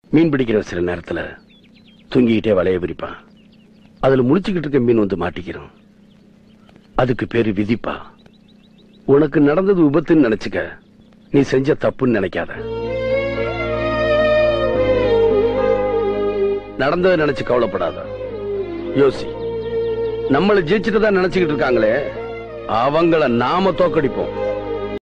மீன் பிடிக்கிற சில நேரத்துல தூங்கிக்கிட்டே வலைய விரிப்பான். அதுல முழிச்சுக்கிட்டு இருக்க மீன் வந்து மாட்டிக்கிறோம். அதுக்கு பேரு விதிப்பா. உனக்கு நடந்தது விபத்துன்னு நினைச்சுக்க, நீ செஞ்ச தப்புன்னு நினைக்காத. நடந்ததை நினைச்சு கவலைப்படாத, யோசி. நம்மளை ஜெயிச்சுட்டு தான் நினைச்சுக்கிட்டு இருக்காங்களே, அவங்கள நாம தோக்கடிப்போம்.